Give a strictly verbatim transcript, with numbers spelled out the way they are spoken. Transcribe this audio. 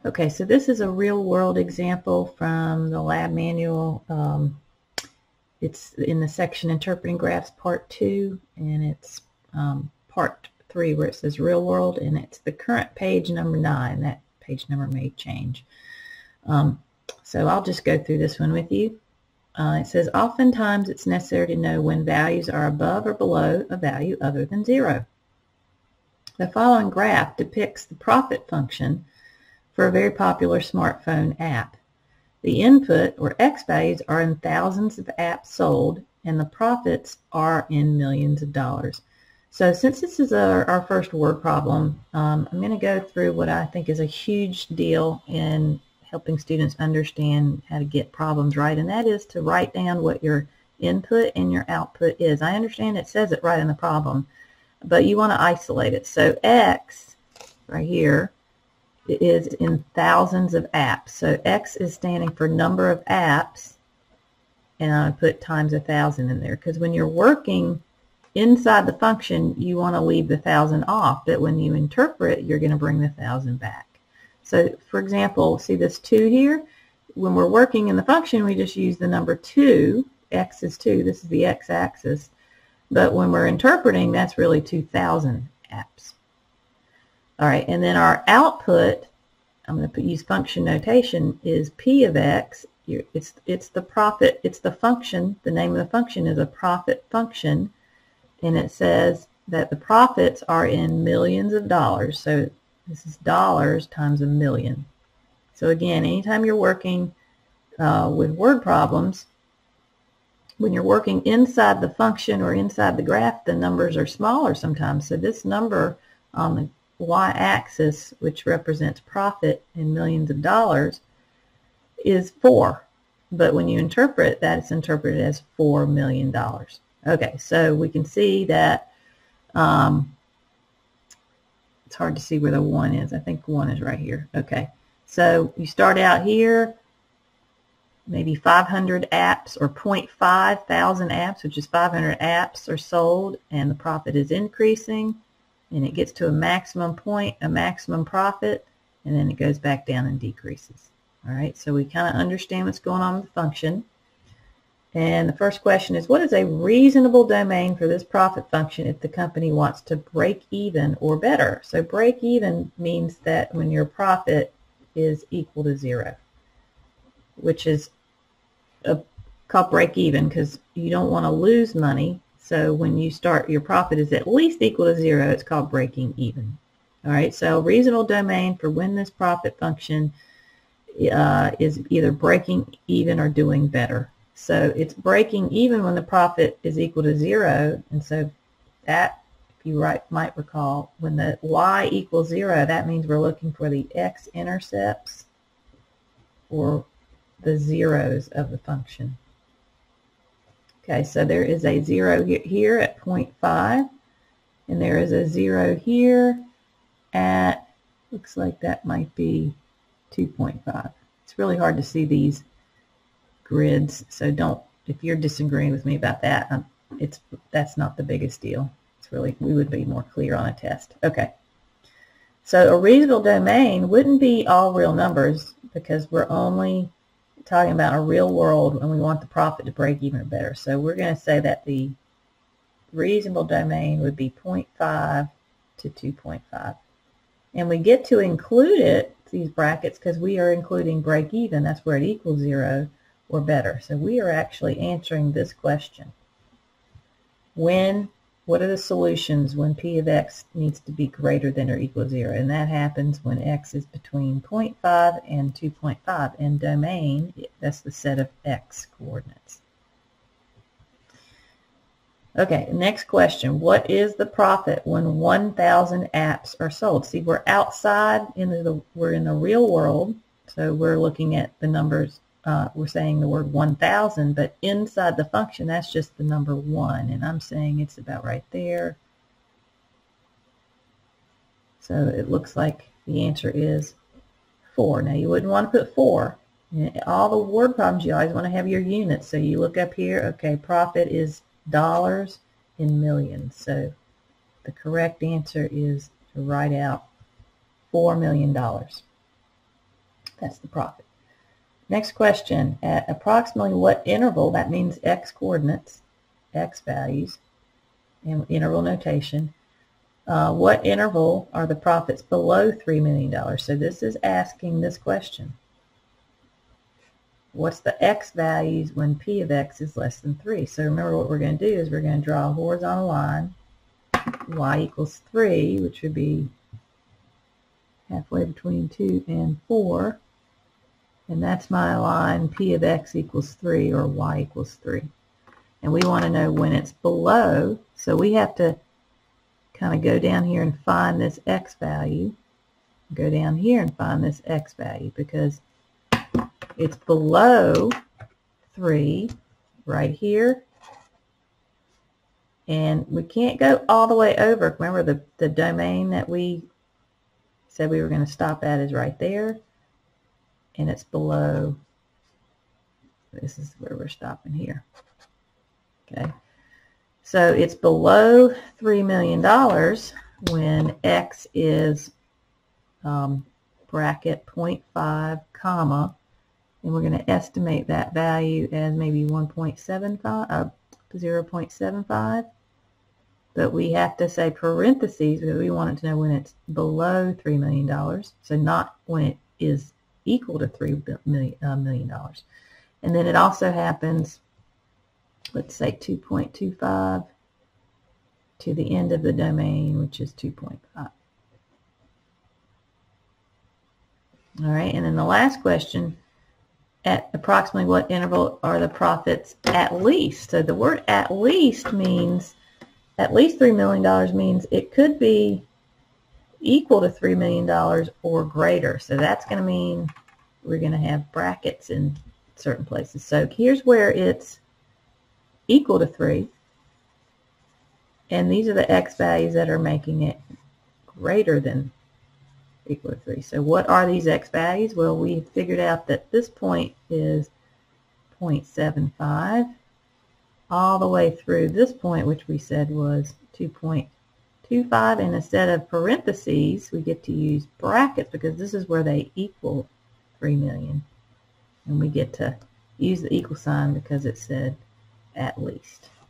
Okay, so this is a real-world example from the lab manual. Um, it's in the section Interpreting Graphs Part two, and it's um, Part three where it says Real World, and it's the current page number nine. That page number may change. Um, so I'll just go through this one with you. Uh, it says, oftentimes it's necessary to know when values are above or below a value other than zero. The following graph depicts the profit function for a very popular smartphone app. The input, or X values, are in thousands of apps sold, and the profits are in millions of dollars. So since this is our, our first word problem, um, I'm going to go through what I think is a huge deal in helping students understand how to get problems right, and that is to write down what your input and your output is. I understand it says it right in the problem, but you want to isolate it. So X, right here, is in thousands of apps. So X is standing for number of apps, and I put times a thousand in there, because when you're working inside the function, you want to leave the thousand off, but when you interpret, you're going to bring the thousand back. So for example, see this two here? When we're working in the function, we just use the number two. X is two. This is the x-axis. But when we're interpreting, that's really two thousand apps. All right, and then our output, I'm going to put, use function notation, is P of X. It's, it's the profit, it's the function. The name of the function is a profit function, and it says that the profits are in millions of dollars. So this is dollars times a million. So again, anytime you're working uh, with word problems, when you're working inside the function or inside the graph, the numbers are smaller sometimes. So this number on the y-axis, which represents profit in millions of dollars, is four. But when you interpret that, it's interpreted as four million dollars. Okay, so we can see that um, it's hard to see where the one is. I think one is right here. Okay, so you start out here, maybe five hundred apps or zero point five thousand apps, which is five hundred apps are sold, and the profit is increasing, and it gets to a maximum point, a maximum profit, and then it goes back down and decreases. All right, so we kind of understand what's going on with the function. And the first question is, what is a reasonable domain for this profit function if the company wants to break even or better? So break even means that when your profit is equal to zero, which is a, called break even because you don't want to lose money. So when you start, your profit is at least equal to zero, it's called breaking even. All right, so reasonable domain for when this profit function uh, is either breaking even or doing better. So it's breaking even when the profit is equal to zero, and so that, if you right, might recall, when the y equals zero, that means we're looking for the x-intercepts or the zeros of the function. Okay, so there is a zero here at zero point five, and there is a zero here at, looks like that might be two point five. It's really hard to see these grids, so don't, if you're disagreeing with me about that, um, it's that's not the biggest deal. It's really, we would be more clear on a test. Okay, so a reasonable domain wouldn't be all real numbers because we're only talking about a real world and we want the profit to break even or better. So we're going to say that the reasonable domain would be zero point five to two point five. And we get to include it, these brackets, because we are including break even. That's where it equals zero or better. So we are actually answering this question. When, what are the solutions when P of X needs to be greater than or equal to zero? And that happens when X is between zero point five and two point five. And domain, that's the set of X coordinates. Okay, next question. What is the profit when one thousand apps are sold? See, we're outside, in the, we're in the real world, so we're looking at the numbers. Uh, we're saying the word one thousand, but inside the function, that's just the number one, and I'm saying it's about right there. So it looks like the answer is four. Now, you wouldn't want to put four. In all the word problems, you always want to have your units. So you look up here, okay, profit is dollars in millions. So the correct answer is to write out four million dollars. That's the profit. Next question. At approximately what interval, that means x coordinates, x values, in interval notation, uh, what interval are the profits below three million dollars? So this is asking this question. What's the x values when p of x is less than three? So remember what we're going to do is we're going to draw a horizontal line, y equals three, which would be halfway between two and four. And that's my line, p of x equals three, or y equals three. And we want to know when it's below, so we have to kind of go down here and find this x value. Go down here and find this x value, because it's below three right here. And we can't go all the way over. Remember, the, the domain that we said we were going to stop at is right there. And it's below, this is where we're stopping here. Okay. So it's below three million dollars when x is um, bracket zero point five, comma, and we're going to estimate that value as maybe one point seven five, uh, zero point seven five. But we have to say parentheses because we want it to know when it's below three million dollars. So not when it is equal to three million dollars. And then it also happens, let's say two point two five to the end of the domain, which is two point five. All right, and then the last question, at approximately what interval are the profits at least? So the word at least means, at least three million dollars means it could be equal to three million dollars or greater. So that's going to mean we're going to have brackets in certain places. So here's where it's equal to three. And these are the x values that are making it greater than equal to three. So what are these x values? Well, we figured out that this point is zero point seven five all the way through this point, which we said was two point two five, and instead of parentheses we get to use brackets because this is where they equal three million, and we get to use the equal sign because it said at least.